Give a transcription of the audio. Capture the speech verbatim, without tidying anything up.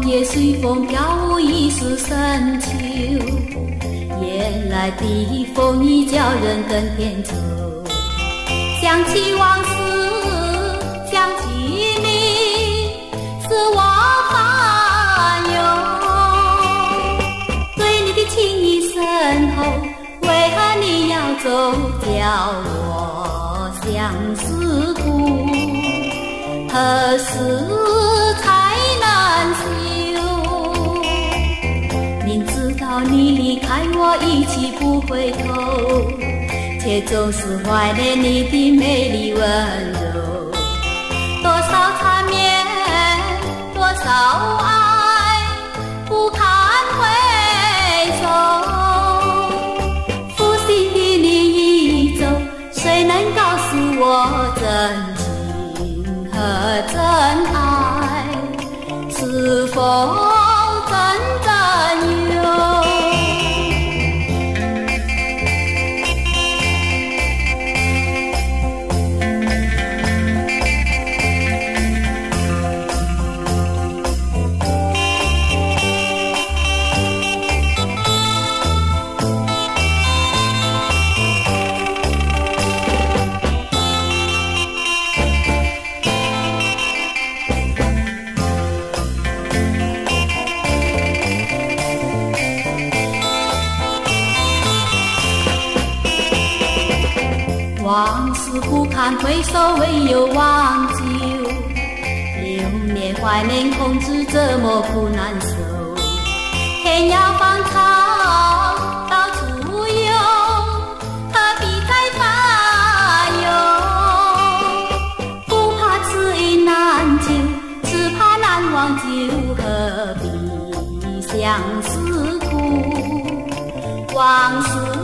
叶随风飘舞已是深秋，夜来的风雨叫人更添愁。想起往事，想起你，使我烦忧。对你的情意深厚，为何你要走，叫我相思苦？何时才能休？明知道你离开我一去不回头，却总是怀念你的美丽温柔。多少缠绵，多少爱，不堪回首。负心的你一走，谁能告诉我真情和真爱是否真正有？往事不堪回首，唯有忘旧。流年怀念空知怎么不难受？天涯芳草到处有，何必再烦忧？不怕此意难求，只怕难忘旧，何必相思苦？往事